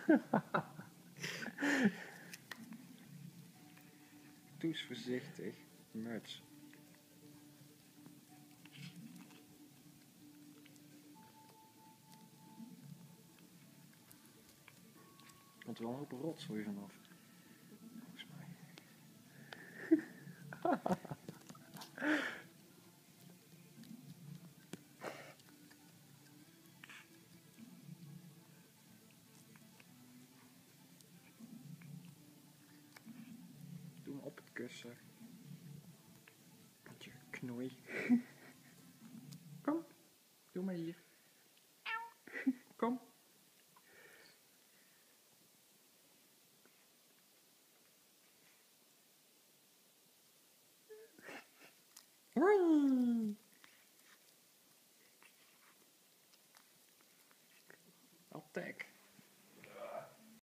Doe eens voorzichtig, muts. Komt er wel een hoop rotzooi vanaf. Volgens mij. Doe hem op het kussen. Met je knoei. Kom, doe maar hier. Kom. Hoi.